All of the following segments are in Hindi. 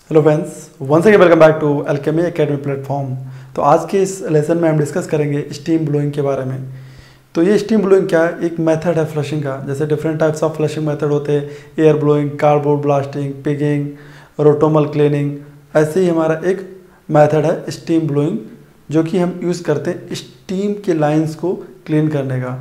Hello friends, once again welcome back to Alchemy Academy platform. तो आज के इस लेसन में हम डिस्कस करेंगे स्टीम ब्लोइंग के बारे में। तो ये स्टीम ब्लोइंग क्या है? एक मेथड है फ्लशिंग का। जैसे different types of flushing method होते हैं, air blowing, cardboard blasting, pigging, rotomol cleaning. ऐसे ही हमारा एक मेथड है स्टीम ब्लोइंग, जो कि हम यूज़ करते हैं स्टीम के लाइन्स को क्लीन करने का।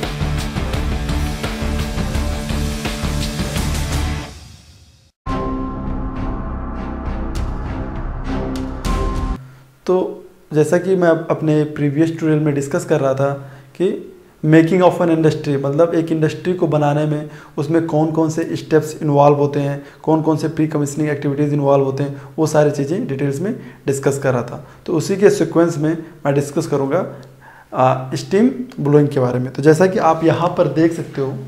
तो जैसा कि मैं अपने प्रीवियस ट्यूटोरियल में डिस्कस कर रहा था कि मेकिंग ऑफ एन इंडस्ट्री, मतलब एक इंडस्ट्री को बनाने में उसमें कौन कौन से स्टेप्स इन्वॉल्व होते हैं, कौन कौन से प्री कमीशनिंग एक्टिविटीज़ इन्वॉल्व होते हैं, वो सारी चीज़ें डिटेल्स में डिस्कस कर रहा था। तो उसी के सीक्वेंस में मैं डिस्कस करूँगा स्टीम ब्लोइंग के बारे में। तो जैसा कि आप यहाँ पर देख सकते हो,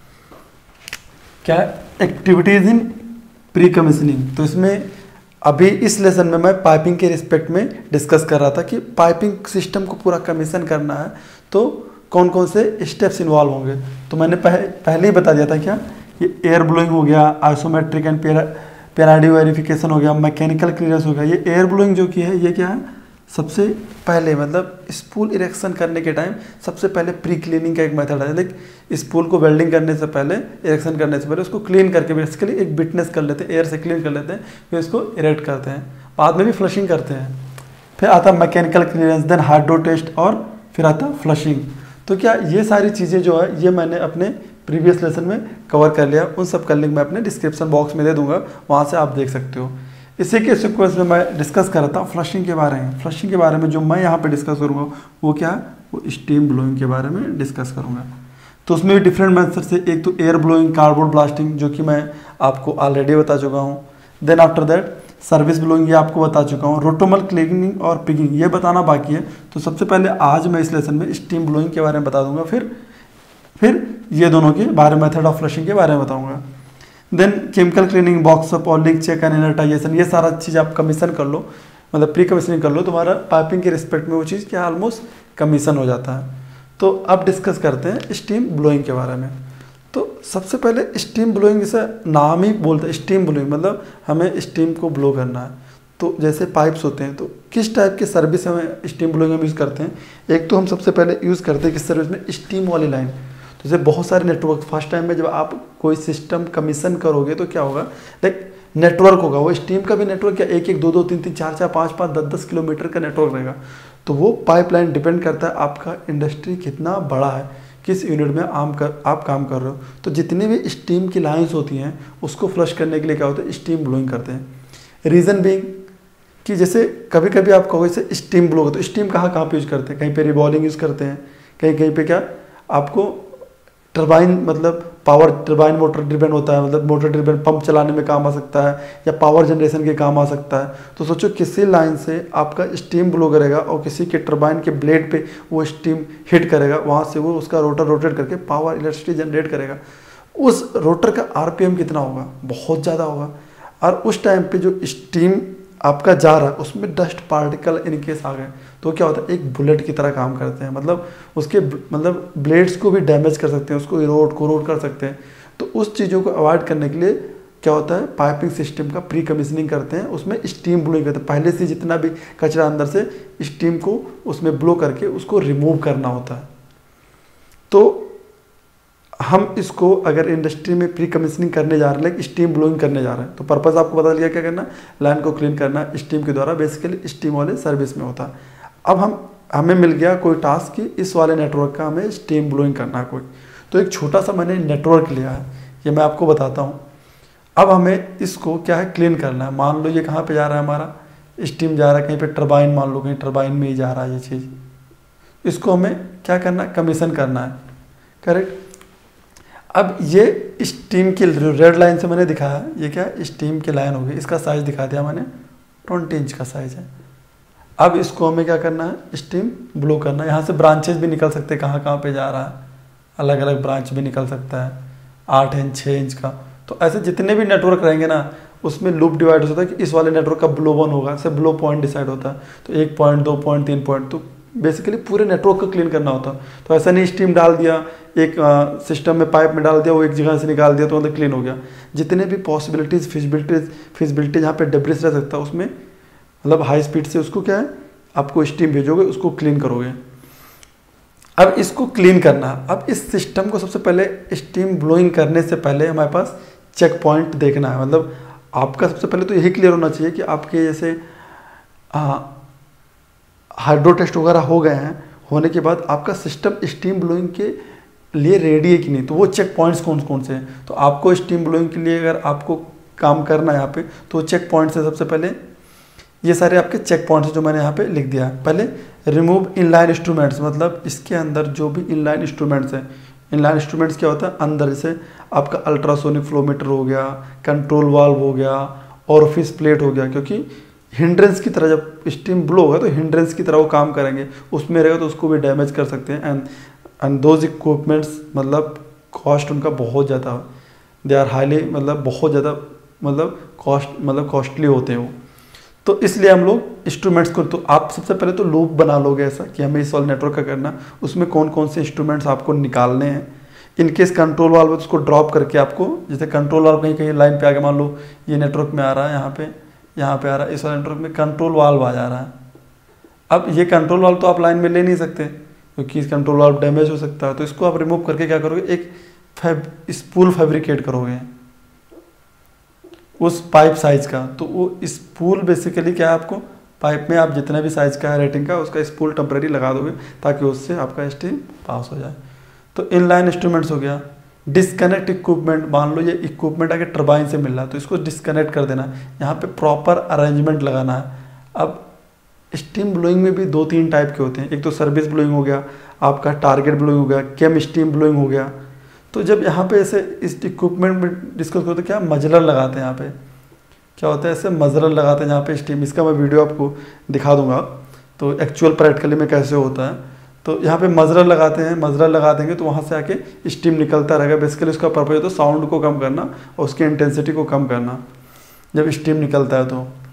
क्या एक्टिविटीज़ इन प्री कमीशनिंग। तो इसमें अभी इस लेसन में मैं पाइपिंग के रिस्पेक्ट में डिस्कस कर रहा था कि पाइपिंग सिस्टम को पूरा कमीशन करना है तो कौन कौन से स्टेप्स इन्वॉल्व होंगे। तो मैंने पहले ही बता दिया था, क्या ये एयर ब्लोइंग हो गया, आइसोमेट्रिक एंड P&ID वेरिफिकेशन हो गया, मैकेनिकल क्लियरेंस हो गया। ये एयर ब्लोइंग जो की है, ये क्या है, सबसे पहले मतलब स्पूल इरेक्शन करने के टाइम सबसे पहले प्री क्लीनिंग का एक मेथड है। लाइक स्पूल को वेल्डिंग करने से पहले, इरेक्शन करने से पहले उसको क्लीन करके बेसिकली एक बिटनेस कर लेते हैं, एयर से क्लीन कर लेते हैं, फिर इसको इरेक्ट करते हैं, बाद में भी फ्लशिंग करते हैं। फिर आता मैकेनिकल क्लियरेंस, देन हाइड्रोटेस्ट और फिर आता फ्लशिंग। तो क्या ये सारी चीज़ें जो है ये मैंने अपने प्रीवियस लेसन में कवर कर लिया। उन सब का लिंक मैं अपने डिस्क्रिप्शन बॉक्स में दे दूँगा, वहाँ से आप देख सकते हो। इसी के सीक्वेंस में मैं डिस्कस कर रहा था फ्लशिंग के बारे में। फ्लशिंग के बारे में जो मैं यहाँ पे डिस्कस करूँगा वो क्या है, वो स्टीम ब्लोइंग के बारे में डिस्कस करूँगा। तो उसमें भी डिफरेंट मेथड से, एक तो एयर ब्लोइंग, कार्डबोर्ड ब्लास्टिंग, जो कि मैं आपको ऑलरेडी बता चुका हूँ। Then after that service blowing, ये आपको बता चुका हूँ। रोटोमल क्लीनिंग और पिगिंग ये बताना बाकी है। तो सबसे पहले आज मैं इस लेसन में स्टीम ब्लोइंग के बारे में बता दूँगा, फिर ये दोनों के बारे में, मेथड ऑफ फ्लशिंग के बारे में बताऊँगा। Then chemical cleaning, box up और लीक चेक एंड इनर्टाइजेशन, ये सारा चीज़ आप कमीशन कर लो, मतलब प्री कमीशनिंग कर लो, तुम्हारा पाइपिंग के रिस्पेक्ट में वो चीज़ क्या ऑलमोस्ट कमीशन हो जाता है। तो अब डिस्कस करते हैं स्टीम ब्लोइंग के बारे में। तो सबसे पहले स्टीम ब्लोइंग, जैसा नाम ही बोलते हैं स्टीम ब्लोइंग, मतलब हमें स्टीम को ब्लो करना है। तो जैसे पाइप्स होते हैं, तो किस टाइप की सर्विस हमें स्टीम ब्लोइंग में यूज़ करते हैं। एक तो हम सबसे पहले यूज़ करते हैं किस सर्विस में, स्टीम वाली लाइन। तो जैसे बहुत सारे नेटवर्क, फर्स्ट टाइम में जब आप कोई सिस्टम कमीशन करोगे तो क्या होगा, लाइक नेटवर्क होगा, वो स्टीम का भी नेटवर्क क्या एक एक, दो दो, तीन तीन, चार चार, पाँच पाँच, 10 किलोमीटर का नेटवर्क रहेगा। तो वो पाइपलाइन डिपेंड करता है आपका इंडस्ट्री कितना बड़ा है, किस यूनिट में आप काम कर रहे हो। तो जितनी भी स्टीम की लाइन्स होती हैं उसको फ्लश करने के लिए क्या होता है, स्टीम ब्लोइंग करते हैं। रीज़न बीइंग कि जैसे कभी कभी आप कहोगे जैसे स्टीम ब्लो हो, तो स्टीम कहाँ कहाँ पे यूज़ करते हैं, कहीं पे रिवॉल्विंग यूज़ करते हैं, कहीं कहीं पे क्या आपको टरबाइन, मतलब पावर टरबाइन मोटर ड्रिवेन होता है, मतलब मोटर ड्रिवेन पंप चलाने में काम आ सकता है या पावर जनरेशन के काम आ सकता है। तो सोचो किसी लाइन से आपका स्टीम ब्लो करेगा और किसी के टरबाइन के ब्लेड पे वो स्टीम हिट करेगा, वहाँ से वो उसका रोटर रोटेट करके पावर इलेक्ट्रिसिटी जनरेट करेगा। उस रोटर का आरपीएम कितना होगा, बहुत ज़्यादा होगा। और उस टाइम पर जो स्टीम आपका जा रहा है उसमें डस्ट पार्टिकल इनकेस आ गए तो क्या होता है, एक बुलेट की तरह काम करते हैं, मतलब उसके मतलब ब्लेड्स को भी डैमेज कर सकते हैं, उसको इरोड कर सकते हैं। तो उस चीज़ों को अवॉइड करने के लिए क्या होता है, पाइपिंग सिस्टम का प्री कमीशनिंग करते हैं, उसमें स्टीम ब्लोइंग करते हैं। पहले से जितना भी कचरा अंदर से स्टीम को उसमें ब्लो करके उसको रिमूव करना होता है। तो हम इसको अगर इंडस्ट्री में प्री कमीशनिंग करने जा रहे हैं, लाइक स्टीम ब्लोइंग करने जा रहे हैं, तो पर्पस आपको बता दिया क्या करना, लाइन को क्लीन करना स्टीम के द्वारा, बेसिकली स्टीम वाले सर्विस में होता है। अब हमें मिल गया कोई टास्क कि इस वाले नेटवर्क का हमें स्टीम ब्लोइंग करना है कोई। तो एक छोटा सा मैंने नेटवर्क लिया है, ये मैं आपको बताता हूँ। अब हमें इसको क्या है, क्लीन करना है। मान लो ये कहाँ पे जा रहा है, हमारा स्टीम जा रहा है कहीं पे टरबाइन, मान लो कहीं टरबाइन में ही जा रहा है ये चीज़। इसको हमें क्या करना है, कमीशन करना है, करेक्ट। अब ये स्टीम की रेड लाइन से मैंने दिखाया, ये क्या स्टीम की लाइन होगी, इसका साइज दिखा दिया मैंने, 20 इंच का साइज है। अब इसको हमें क्या करना है, स्टीम ब्लो करना है। यहाँ से ब्रांचेस भी निकल सकते हैं, कहाँ कहाँ पे जा रहा है, अलग अलग ब्रांच भी निकल सकता है, 8 इंच, 6 इंच का। तो ऐसे जितने भी नेटवर्क रहेंगे ना, उसमें लूप डिवाइड हो सकता है कि इस वाले नेटवर्क का ब्लो 1 होगा, से ब्लो पॉइंट डिसाइड होता है। तो 1 पॉइंट, 2 पॉइंट, 3 पॉइंट, तो बेसिकली पूरे नेटवर्क को क्लीन करना होता है। तो ऐसा नहीं स्टीम डाल दिया एक सिस्टम में, पाइप में डाल दिया, वो एक जगह से निकाल दिया तो मतलब क्लीन हो गया। जितने भी पॉसिबिलिटीज़ फिजिबिलिटी जहाँ पे डेब्रिस रह सकता है उसमें मतलब हाई स्पीड से उसको क्या है आपको स्टीम भेजोगे, उसको क्लीन करोगे। अब इसको क्लीन करना, अब इस सिस्टम को सबसे पहले स्टीम ब्लोइंग करने से पहले हमारे पास चेक पॉइंट देखना है। मतलब आपका सबसे पहले तो यही क्लियर होना चाहिए कि आपके जैसे हाइड्रोटेस्ट वगैरह हो गए हैं, होने के बाद आपका सिस्टम स्टीम ब्लोइंग के लिए रेडी है कि नहीं, तो वो चेक पॉइंट्स कौन कौन से हैं। तो आपको स्टीम ब्लोइंग के लिए अगर आपको काम करना है यहाँ पे, तो चेक पॉइंट्स है सबसे पहले ये सारे आपके चेक पॉइंट्स जो मैंने यहाँ पे लिख दिया है। पहले रिमूव इनलाइन इंस्ट्रूमेंट्स, मतलब इसके अंदर जो भी इनलाइन इंस्ट्रूमेंट्स हैं, इनलाइन इंस्ट्रूमेंट्स क्या होता है अंदर, जैसे आपका अल्ट्रासोनिक फ्लोमीटर हो गया, कंट्रोल वाल्व हो गया, ऑरिफिस प्लेट हो गया, क्योंकि हिंड्रेंस की तरह जब स्टीम ब्लो होगा तो हिंड्रेंस की तरह वो काम करेंगे, उसमें रहेगा तो उसको भी डैमेज कर सकते हैं। एंड दोज इक्विपमेंट्स मतलब कॉस्ट उनका बहुत ज़्यादा, दे आर हाईली मतलब बहुत ज़्यादा मतलब कॉस्टली होते हैं वो। तो इसलिए हम लोग इंस्ट्रूमेंट्स को, तो आप सबसे पहले तो लूप बना लोगे ऐसा कि हमें इस वाले नेटवर्क का करना, उसमें कौन कौन से इंस्ट्रूमेंट्स आपको निकालने हैं। इनकेस कंट्रोल वाल्व उसको ड्रॉप करके आपको, जैसे कंट्रोल वाल्व कहीं कहीं लाइन पे आके मान लो ये नेटवर्क में आ रहा है, यहाँ पे आ रहा है, इस वाले नेटवर्क में कंट्रोल वाल्व आ जा रहा है। अब ये कंट्रोल वाल्व तो आप लाइन में ले नहीं सकते क्योंकि इस कंट्रोल वाल्व डैमेज हो सकता है, तो इसको आप रिमूव करके क्या करोगे, एक स्पूल फैब्रिकेट करोगे उस पाइप साइज का। तो वो स्पूल बेसिकली क्या है, आपको पाइप में आप जितना भी साइज का है रेटिंग का, उसका स्पूल टेम्परेरी लगा दोगे ताकि उससे आपका स्टीम पास हो जाए। तो इनलाइन इंस्ट्रूमेंट्स हो गया। डिस्कनेक्ट इक्विपमेंट, मान लो ये इक्विपमेंट आगे टरबाइन से मिल रहा है तो इसको डिस्कनेक्ट कर देना, यहाँ पे प्रॉपर अरेंजमेंट लगाना है। अब स्टीम ब्लोइंग में भी 2-3 टाइप के होते हैं, एक तो सर्विस ब्लोइंग हो गया, आपका टारगेट ब्लोइंग हो गया, केम स्टीम ब्लोइंग हो गया। तो जब यहाँ पे ऐसे इस इक्विपमेंट में डिस्कस करो तो क्या मजलर लगाते हैं, यहाँ पे क्या होता है ऐसे मजलर लगाते हैं यहाँ पे स्टीम, इसका मैं वीडियो आपको दिखा दूंगा तो एक्चुअल प्रैक्टिकली में कैसे होता है। तो यहाँ पे मजलर लगाते हैं, मजलर लगा देंगे तो वहाँ से आके स्टीम निकलता रहेगा। बेसिकली उसका पर्पज होता है साउंड को कम करना और उसकी इंटेंसिटी को कम करना जब स्टीम निकलता है।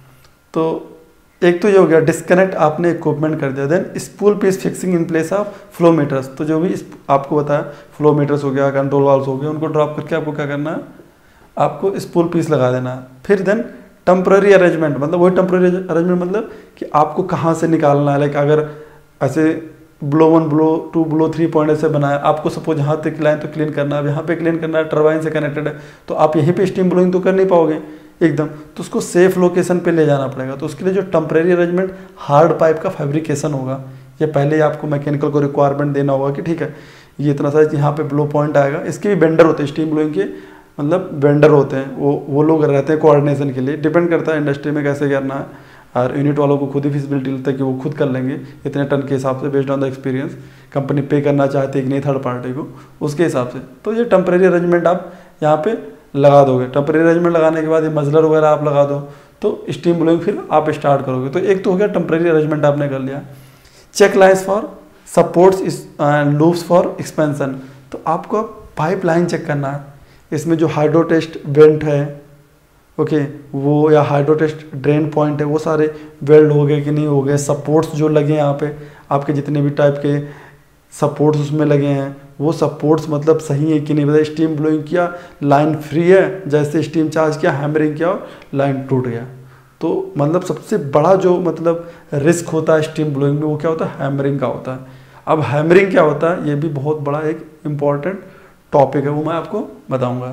तो एक तो ये हो गया डिस्कनेक्ट, आपने इक्विपमेंट कर दिया। Then spool piece fixing in place of flow meters, तो जो भी आपको बताया फ्लो मीटर्स हो गया, कंट्रोल वाल्व्स हो गया, उनको ड्रॉप करके आपको क्या करना है, आपको स्पूल पीस लगा देना है। फिर देन टेम्पररी अरेंजमेंट, मतलब वही टेम्पररी अरेंजमेंट मतलब कि आपको कहाँ से निकालना है। लाइक अगर ऐसे ब्लो 1 ब्लो 2 ब्लो 3 पॉइंट ऐसे बनाया, आपको सपोज यहाँ तक लाइन तो क्लीन करना है, अब यहाँ पे क्लीन करना है, टरबाइन से कनेक्टेड है, तो आप यहीं पे स्टीम ब्लोइंग तो कर नहीं पाओगे एकदम, तो उसको सेफ लोकेशन पे ले जाना पड़ेगा। तो उसके लिए जो टेम्परेरी अरेंजमेंट हार्ड पाइप का फैब्रिकेशन होगा, ये पहले ही आपको मैकेनिकल को रिक्वायरमेंट देना होगा कि ठीक है ये इतना साइज यहाँ पे ब्लो पॉइंट आएगा। इसके भी बेंडर होते हैं स्टीम ब्लोइंग के, मतलब बेंडर होते हैं, वो लोग रहते हैं कोऑर्डिनेशन के लिए। डिपेंड करता है इंडस्ट्री में कैसे करना है, और यूनिट वालों को खुद ही फिजिबिलिटी लगता है कि वो खुद कर लेंगे इतने टन के हिसाब से, based on the experience. Company pay करना चाहती है कि नहीं थर्ड पार्टी को, उसके हिसाब से। तो ये टेम्परेरी अरेंजमेंट आप यहाँ पे लगा दोगे। टेम्परेरी अरेंजमेंट लगाने के बाद ये मजलर वगैरह आप लगा दो तो स्टीम ब्लोइंग फिर आप स्टार्ट करोगे। तो एक तो हो गया टेम्परेरी अरेंजमेंट आपने कर लिया। Check lines for supports and loops for expansion, तो आपको पाइप लाइन चेक करना है। इसमें जो हाइड्रोटेस्ट वेंट है ओके वो, या हाइड्रोटेस्ट ड्रेन पॉइंट है, वो सारे वेल्ड हो गए कि नहीं हो गए। सपोर्ट्स जो लगे हैं यहाँ पे, आपके जितने भी टाइप के सपोर्ट्स उसमें लगे हैं, वो सपोर्ट्स मतलब सही है कि नहीं। मतलब स्टीम ब्लोइंग किया, लाइन फ्री है, जैसे स्टीम चार्ज किया, हैमरिंग किया और लाइन टूट गया। तो मतलब सबसे बड़ा जो मतलब रिस्क होता है स्टीम ब्लोइंग में, वो क्या होता है, हैमरिंग का होता है। अब हैमरिंग क्या होता है, ये भी बहुत बड़ा एक इम्पॉर्टेंट टॉपिक है, वो मैं आपको बताऊँगा।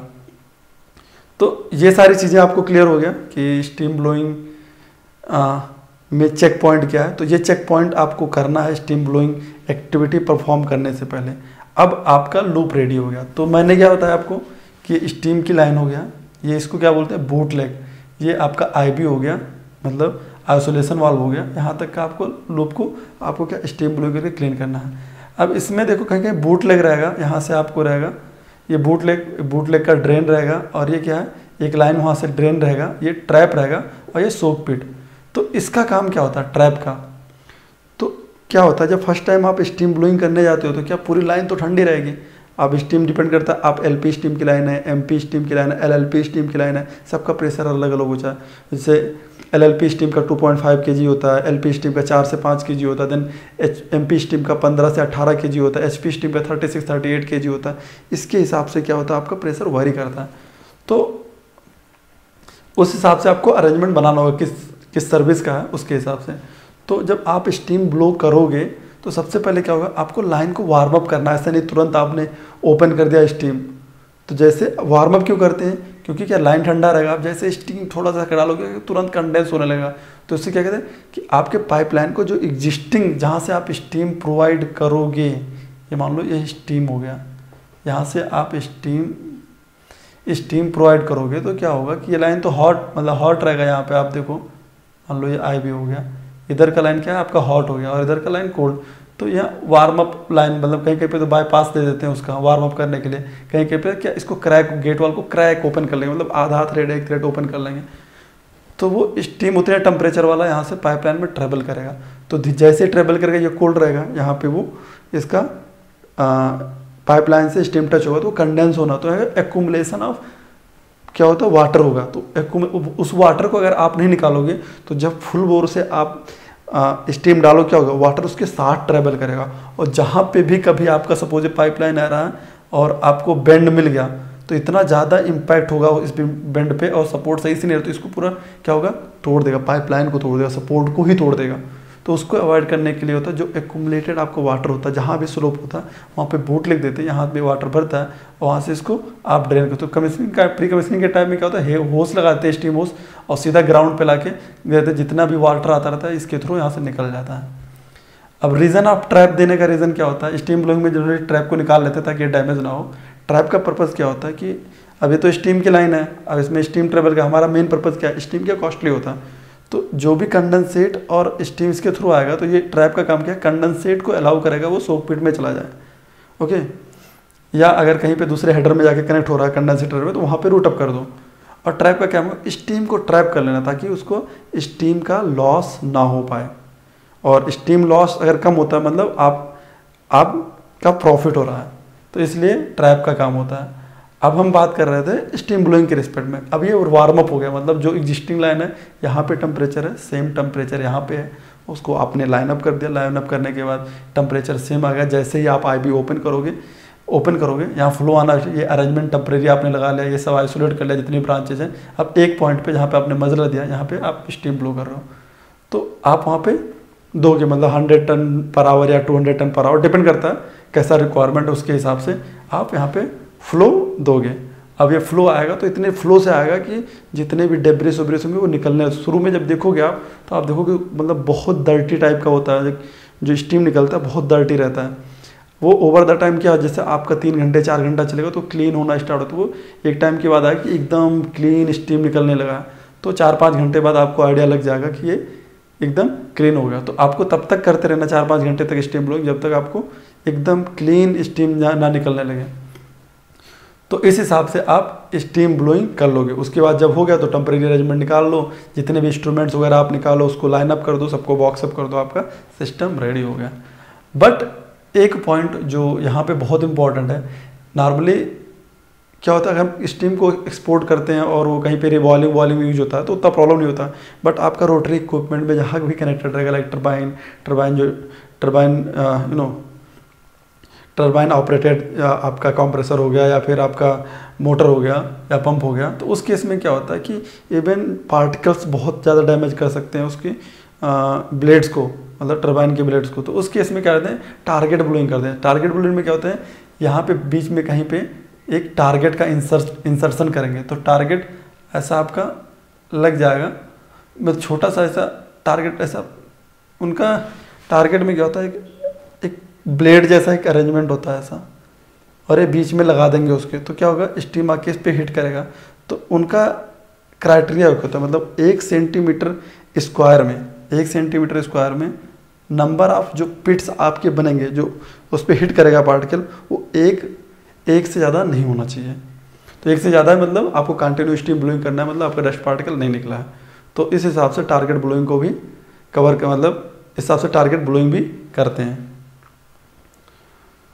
तो ये सारी चीज़ें आपको क्लियर हो गया कि स्टीम ब्लोइंग में चेक पॉइंट क्या है। तो ये चेक पॉइंट आपको करना है स्टीम ब्लोइंग एक्टिविटी परफॉर्म करने से पहले। अब आपका लूप रेडी हो गया। तो मैंने क्या बताया आपको कि स्टीम की लाइन हो गया, ये इसको क्या बोलते हैं, बूट लेग। ये आपका आईबी हो गया, मतलब आइसोलेशन वाल्व हो गया। यहाँ तक का आपको लूप को आपको क्या स्टीम ब्लोइंग करके क्लीन करना है। अब इसमें देखो कहीं कहीं बूट लेग रहेगा, यहाँ से आपको रहेगा ये बूट लेग का ड्रेन रहेगा, और ये क्या है, एक लाइन वहाँ से ड्रेन रहेगा, ये ट्रैप रहेगा, और ये सोक पिट। तो इसका काम क्या होता है ट्रैप का, तो क्या होता है जब फर्स्ट टाइम आप स्टीम ब्लोइंग करने जाते हो तो क्या पूरी लाइन तो ठंडी रहेगी, अब स्टीम डिपेंड करता है, आप एलपी स्टीम की लाइन है, एमपी स्टीम की लाइन है, एलएलपी स्टीम की लाइन है, सबका प्रेशर अलग अलग होता है। जैसे एलएलपी स्टीम का 2.5 kg होता है, एलपी स्टीम का 4 से 5 kg होता है, देन एमपी स्टीम का 15 से 18 kg होता है, एचपी स्टीम का 36-38 kg होता है। इसके हिसाब से क्या होता है, आपका प्रेशर वैरी करता है। तो उस हिसाब से आपको अरेंजमेंट बनाना होगा किस सर्विस का है उसके हिसाब से। तो जब आप स्टीम ब्लो करोगे तो सबसे पहले क्या होगा, आपको लाइन को वार्म अप करना है। ऐसा नहीं तुरंत आपने ओपन कर दिया स्टीम। तो जैसे वार्म अप क्यों करते हैं, क्योंकि क्या लाइन ठंडा रहेगा, आप जैसे स्टीम थोड़ा सा डालोगे तुरंत कंडेंस होने लगेगा। तो इससे क्या कहते हैं कि आपके पाइपलाइन को जो एग्जिस्टिंग जहाँ से आप स्टीम प्रोवाइड करोगे, ये मान लो ये स्टीम हो गया, यहाँ से आप स्टीम प्रोवाइड करोगे तो क्या होगा कि ये लाइन तो हॉट मतलब हॉट रहेगा। यहाँ पे आप देखो, मान लो ये आई भी हो गया, इधर का लाइन क्या है आपका हॉट हो गया और इधर का लाइन कोल्ड। तो यहाँ वार्म अप लाइन मतलब कहीं कहीं पे तो बाईपास दे देते हैं उसका वार्म अप करने के लिए, कहीं कहीं पे क्या इसको क्रैक गेट वाल को क्रैक ओपन कर लेंगे, मतलब आधा थ्रेड एक थ्रेड ओपन कर लेंगे। तो वो स्टीम उतने टेम्परेचर वाला यहाँ से पाइपलाइन में ट्रेवल करेगा। तो जैसे ट्रेवल करेगा ये कोल्ड रहेगा, यहाँ पे वो इसका पाइपलाइन से स्टीम टच होगा तो कंडेंस होना, तो एक्यूमुलेशन ऑफ क्या होता है वाटर होगा। तो उस वाटर को अगर आप नहीं निकालोगे तो जब फुल बोर से आप स्टीम डालो क्या होगा, वाटर उसके साथ ट्रेवल करेगा। और जहाँ पे भी कभी आपका सपोज पाइपलाइन आ रहा है और आपको बेंड मिल गया तो इतना ज़्यादा इम्पैक्ट होगा इस बेंड पे, और सपोर्ट सही से नहीं रहता तो इसको पूरा क्या होगा तोड़ देगा, पाइपलाइन को तोड़ देगा, सपोर्ट को ही तोड़ देगा। तो उसको अवॉइड करने के लिए होता है जो एक्यूमुलेटेड आपको वाटर होता है, जहाँ भी स्लोप होता है वहाँ पे बोट लिख देते हैं, यहाँ पे वाटर भरता है और वहाँ से इसको आप ड्रेन करते हो। कमीशनिंग का प्री कमीशनिंग के टाइम में क्या होता है होस लगाते हैं स्टीम होस और सीधा ग्राउंड पे लाके देते, जितना भी वाटर आता रहता है इसके थ्रू यहाँ से निकल जाता है। अब रीज़न ऑफ ट्रैप देने का रीज़न क्या होता है, स्टीम ब्लोइंग में जनरली ट्रैप को निकाल लेते हैं ताकि डैमेज ना हो। ट्रैप का पर्पज़ क्या होता है कि अभी तो स्टीम की लाइन है, अब इसमें स्टीम ट्रेवल का हमारा मेन पर्पज़ क्या है, स्टीम क्या कॉस्टली होता है। तो जो भी कंडेंसेट और स्टीम इसके थ्रू आएगा तो ये ट्रैप का काम क्या है, कंडेंसेट को अलाउ करेगा वो सोक पिट में चला जाए। ओके, या अगर कहीं पे दूसरे हेडर में जाके कनेक्ट हो रहा है कंडेंसेटर में तो वहाँ पे रूट अप कर दो। और ट्रैप का क्या है, स्टीम को ट्रैप कर लेना ताकि उसको स्टीम का लॉस ना हो पाए। और स्टीम लॉस अगर कम होता है मतलब आपका प्रॉफिट हो रहा है, तो इसलिए ट्रैप का काम होता है। अब हम बात कर रहे थे स्टीम ब्लोइंग के रिस्पेक्ट में। अब ये वार्म अप हो गया, मतलब जो एग्जिस्टिंग लाइन है यहाँ पे टेम्परेचर है, सेम टेम्परेचर यहाँ पे है, उसको आपने लाइन अप कर दिया। लाइन अप करने के बाद टेम्परेचर सेम आ गया। जैसे ही आप आईबी ओपन करोगे यहाँ फ्लो आना, ये अरेंजमेंट टेम्परेरी आपने लगा लिया, ये सब आइसोलेट कर लिया जितनी ब्रांचेज हैं। अब एक पॉइंट पे जहाँ पे आपने मजला दिया यहाँ पे आप स्टीम ब्लो कर रहे हो तो आप वहाँ पे दोगे, मतलब 100 टन पर आवर या 200 टन पर आवर, डिपेंड करता है कैसा रिक्वायरमेंट है उसके हिसाब से आप यहाँ पे फ्लो दोगे। अब ये फ्लो आएगा तो इतने फ्लो से आएगा कि जितने भी डेब्रिस वेब्रिस होंगे वो निकलने। शुरू में जब देखोगे आप तो आप देखोगे मतलब बहुत डर्टी टाइप का होता है, जो स्टीम निकलता है बहुत डर्टी रहता है। वो ओवर द टाइम क्या, जैसे आपका 3 घंटे 4 घंटा चलेगा तो क्लीन होना स्टार्ट होता है। वो एक टाइम के बाद आएगा कि एकदम क्लीन स्टीम निकलने लगा, तो 4-5 घंटे बाद आपको आइडिया लग जाएगा कि ये एकदम क्लीन हो गया। तो आपको तब तक करते रहना 4-5 घंटे तक स्टीम ब्लोइंग, जब तक आपको एकदम क्लीन स्टीम ना निकलने लगे। तो इस हिसाब से आप स्टीम ब्लोइंग कर लोगे। उसके बाद जब हो गया तो टेम्परेरी अरेंजमेंट निकाल लो, जितने भी इंस्ट्रूमेंट्स वगैरह आप निकालो, उसको लाइन अप कर दो, सबको बॉक्स अप कर दो, आपका सिस्टम रेडी हो गया। बट एक पॉइंट जो यहाँ पे बहुत इंपॉर्टेंट है, नॉर्मली क्या होता है अगर हम स्टीम को एक्सपोर्ट करते हैं और वो कहीं पे रिवॉल्विंग यूज होता है तो उतना प्रॉब्लम नहीं होता। बट आपका रोटरी इक्विपमेंट में जहाँ भी कनेक्टेड रहेगा, लाइक टरबाइन ऑपरेटेड आपका कंप्रेसर हो गया या फिर आपका मोटर हो गया या पंप हो गया, तो उस केस में क्या होता है कि इवन पार्टिकल्स बहुत ज़्यादा डैमेज कर सकते हैं उसके ब्लेड्स को, मतलब टरबाइन के ब्लेड्स को। तो उस केस में क्या करते हैं, टारगेट ब्लोइंग करते हैं। टारगेट ब्लोइंग में क्या होता है, यहाँ पे बीच में कहीं पे एक टारगेट का इंसर्शन करेंगे तो टारगेट ऐसा आपका लग जाएगा, मतलब छोटा सा ऐसा टारगेट, ऐसा उनका टारगेट में क्या होता है एक ब्लेड जैसा एक अरेंजमेंट होता है ऐसा, और ये बीच में लगा देंगे उसके, तो क्या होगा स्टीम आके इस पे हिट करेगा। तो उनका क्राइटेरिया होता है, मतलब 1 सेंटीमीटर स्क्वायर में नंबर ऑफ जो पिट्स आपके बनेंगे जो उस पर हिट करेगा पार्टिकल, वो एक से ज़्यादा नहीं होना चाहिए। तो 1 से ज़्यादा है मतलब आपको कंटिन्यू स्टीम ब्लोइंग करना है, मतलब आपका डस्ट पार्टिकल नहीं निकला है। तो इस हिसाब से टारगेट ब्लोइंग को भी कवर कर, मतलब इस हिसाब से टारगेट ब्लोइंग भी करते हैं।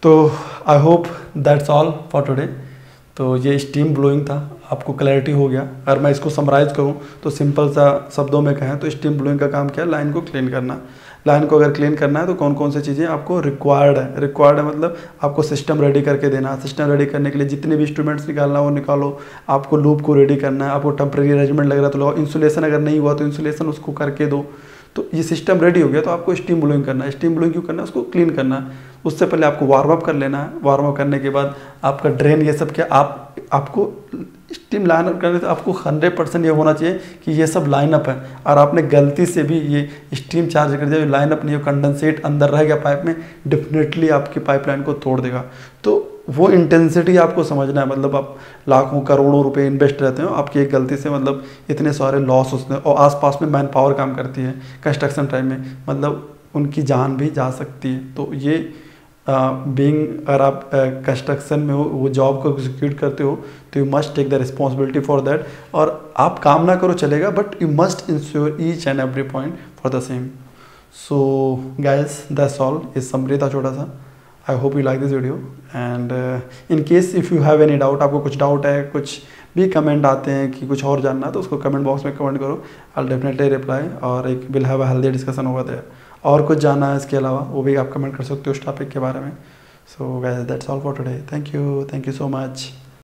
तो I hope that's all for today. तो ये स्टीम ब्लोइंग था, आपको क्लैरिटी हो गया। अगर मैं इसको समराइज करूँ तो सिंपल सा शब्दों में कहें तो स्टीम ब्लोइंग का काम क्या है, लाइन को क्लीन करना। लाइन को अगर क्लीन करना है तो कौन कौन सी चीज़ें आपको रिक्वायर्ड है मतलब आपको सिस्टम रेडी करके देना। सिस्टम रेडी करने के लिए जितने भी इंस्ट्रूमेंट्स निकालना वो निकालो, आपको लूप को रेडी करना है, आपको टेम्प्रेरी अरेंजमेंट लग रहा है तो लगाओ, इंसुलेशन अगर नहीं हुआ तो इंसुलेशन उसको करके दो। तो ये सिस्टम रेडी हो गया तो आपको स्टीम ब्लोइंग करना है। स्टीम ब्लोइंग क्यों करना है, उसको क्लीन करना है। उससे पहले आपको वार्म अप कर लेना है। वार्म अप करने के बाद आपका ड्रेन ये सब क्या आपको स्टीम लाइन अप करने से आपको 100% ये होना चाहिए कि ये सब लाइन अप है। और आपने गलती से भी ये स्टीम चार्ज कर दिया, लाइन अप नहीं हो, कंडेंसेट अंदर रह गया पाइप में, डेफिनेटली आपकी पाइपलाइन को तोड़ देगा। तो वो इंटेंसिटी आपको समझना है। मतलब आप लाखों करोड़ों रुपए इन्वेस्ट रहते हो, आपकी एक गलती से मतलब इतने सारे लॉस होते हैं। और आसपास में मैन पावर काम करती है कंस्ट्रक्शन टाइम में, मतलब उनकी जान भी जा सकती है। तो ये अगर आप कंस्ट्रक्शन में हो, वो जॉब को एग्जीक्यूट करते हो तो you must take the responsibility for that. और आप काम ना करो चलेगा, but you must ensure each and every point for the same. So guys that's all. इस समरी था छोटा सा। I hope you like this video and in case if you have any doubt, आपको कुछ डाउट है, कुछ भी कमेंट आते हैं कि कुछ और जानना है तो उसको कमेंट बॉक्स में कमेंट करो, आई डेफिनेटली रिप्लाई और एक will have a healthy discussion होगा देयर। और कुछ जानना है इसके अलावा वो भी आप कमेंट कर सकते हो उस टॉपिक के बारे में। So guys that's all for today. Thank you so much.